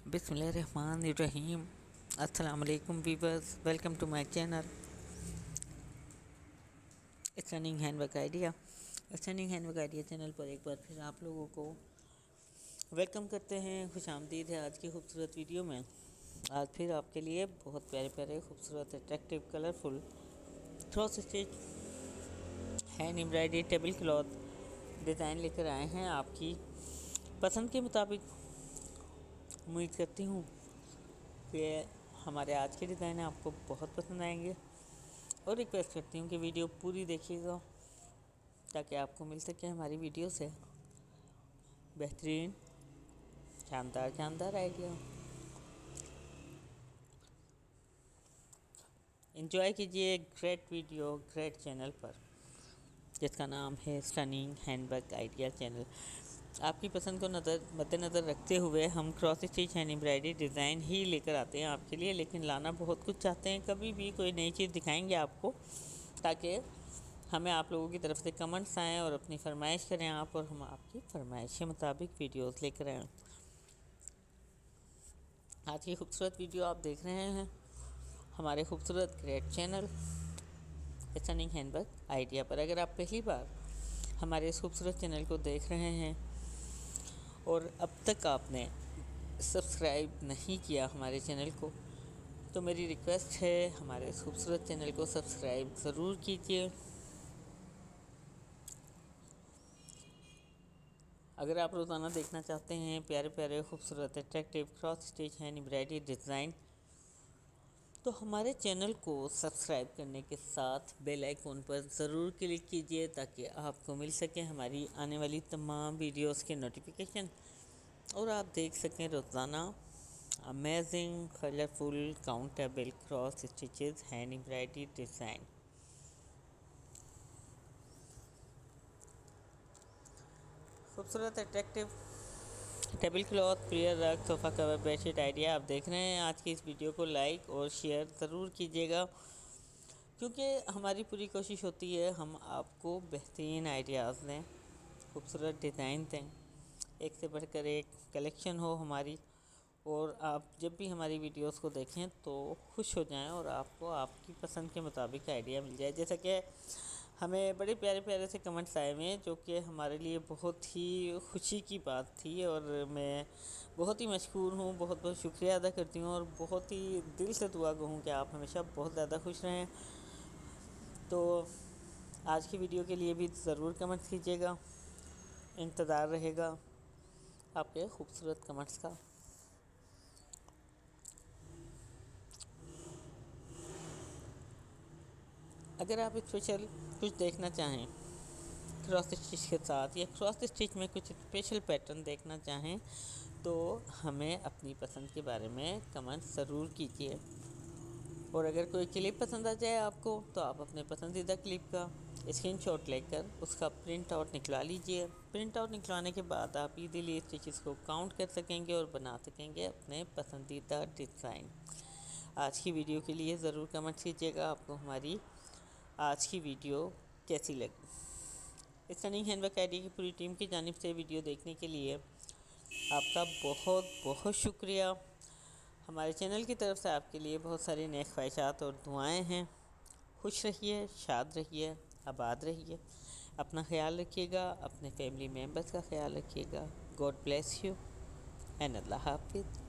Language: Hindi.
बिस्मिल्लाहिर्रहमानिर्रहीम। अस्सलाम वालेकुम viewers, welcome to my channel stunning handwork idea. Stunning handwork idea channel पर एक बार फिर आप लोगों को वेलकम करते हैं, खुशामदीद है आज की खूबसूरत वीडियो में। आज फिर आपके लिए बहुत प्यारे प्यारे खूबसूरत attractive colourful cross stitch hand embroidery table cloth design लेकर आए हैं आपकी पसंद के मुताबिक। उम्मीद करती हूँ कि हमारे आज के डिज़ाइन आपको बहुत पसंद आएंगे और रिक्वेस्ट करती हूँ कि वीडियो पूरी देखिएगा ताकि आपको मिल सके हमारी वीडियो से बेहतरीन शानदार आइडिया। एंजॉय कीजिए ग्रेट वीडियो ग्रेट चैनल पर जिसका नाम है स्टनिंग हैंडवर्क आइडिया चैनल। आपकी पसंद को मद्देनज़र रखते हुए हम cross stitch hand embroidery design ही लेकर आते हैं आपके लिए, लेकिन लाना बहुत कुछ चाहते हैं। कभी भी कोई नई चीज़ दिखाएंगे आपको ताकि हमें आप लोगों की तरफ से कमेंट्स आएँ और अपनी फरमाइश करें आप, और हम आपकी फरमाइश के मुताबिक वीडियोस लेकर आएँ। आज की खूबसूरत वीडियो आप देख रहे हैं हमारे खूबसूरत great channel stunning handwork idea पर। अगर आप पहली बार हमारे इस खूबसूरत चैनल को देख रहे हैं और अब तक आपने सब्सक्राइब नहीं किया हमारे चैनल को, तो मेरी रिक्वेस्ट है हमारे इस खूबसूरत चैनल को सब्सक्राइब ज़रूर कीजिए। अगर आप रोज़ाना देखना चाहते हैं प्यारे प्यारे खूबसूरत attractive cross stitch hand embroidery design, तो हमारे चैनल को सब्सक्राइब करने के साथ बेल आइकॉन पर ज़रूर क्लिक कीजिए ताकि आपको मिल सके हमारी आने वाली तमाम वीडियोस के नोटिफिकेशन और आप देख सकें रोज़ाना amazing colourful countable cross stitches hand embroidery design. खूबसूरत attractive table cloth, prayer rug, sofa cover, bedsheet idea आप देख रहे हैं। आज की इस वीडियो को लाइक और शेयर ज़रूर कीजिएगा क्योंकि हमारी पूरी कोशिश होती है हम आपको बेहतरीन आइडियाज़ दें, खूबसूरत डिज़ाइन दें, एक से बढ़कर एक कलेक्शन हो हमारी, और आप जब भी हमारी वीडियोस को देखें तो खुश हो जाएं और आपको आपकी पसंद के मुताबिक आइडिया मिल जाए। जैसा कि हमें बड़े प्यारे प्यारे से कमेंट्स आए हुए हैं जो कि हमारे लिए बहुत ही खुशी की बात थी, और मैं बहुत ही मशकूर हूँ, बहुत बहुत शुक्रिया अदा करती हूँ और बहुत ही दिल से दुआ कहूँ कि आप हमेशा बहुत ज़्यादा खुश रहें। तो आज की वीडियो के लिए भी ज़रूर कमेंट्स कीजिएगा, इंतज़ार रहेगा आपके खूबसूरत कमेंट्स का। अगर आप स्पेशल कुछ देखना चाहें क्रॉस स्टिच के साथ या क्रॉस स्टिच में कुछ स्पेशल पैटर्न देखना चाहें तो हमें अपनी पसंद के बारे में कमेंट ज़रूर कीजिए। और अगर कोई क्लिप पसंद आ जाए आपको तो आप अपने पसंदीदा क्लिप का स्क्रीनशॉट लेकर उसका प्रिंट आउट निकलवा लीजिए। प्रिंट आउट निकलवाने के बाद आप इजीली स्टिचेस को काउंट कर सकेंगे और बना सकेंगे अपने पसंदीदा डिज़ाइन। आज की वीडियो के लिए ज़रूर कमेंट कीजिएगा आपको हमारी आज की वीडियो कैसी लगी। स्टनिंग हैंडवर्क आइडिया की पूरी टीम की जानिब से वीडियो देखने के लिए आपका बहुत बहुत शुक्रिया। हमारे चैनल की तरफ से आपके लिए बहुत सारी नेक ख्वाहिशात और दुआएं हैं। खुश रहिए, शाद रहिए, आबाद रहिए, अपना ख्याल रखिएगा, अपने फैमिली मेम्बर्स का ख्याल रखिएगा। God bless you and Allah हाफिज़।